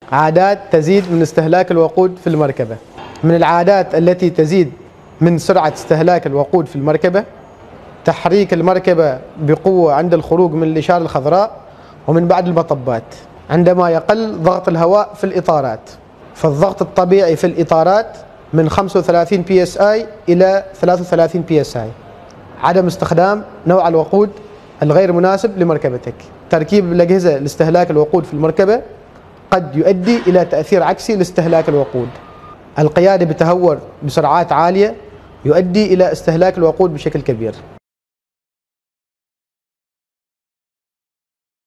عادات تزيد من استهلاك الوقود في المركبة. من العادات التي تزيد من سرعة استهلاك الوقود في المركبة تحريك المركبة بقوة عند الخروج من الإشارة الخضراء ومن بعد المطبات، عندما يقل ضغط الهواء في الإطارات. فالضغط الطبيعي في الإطارات من 35 PSI إلى 33 PSI. عدم استخدام نوع الوقود الغير مناسب لمركبتك. تركيب الأجهزة لاستهلاك الوقود في المركبة قد يؤدي إلى تأثير عكسي لاستهلاك الوقود. القيادة بتهور بسرعات عالية يؤدي إلى استهلاك الوقود بشكل كبير.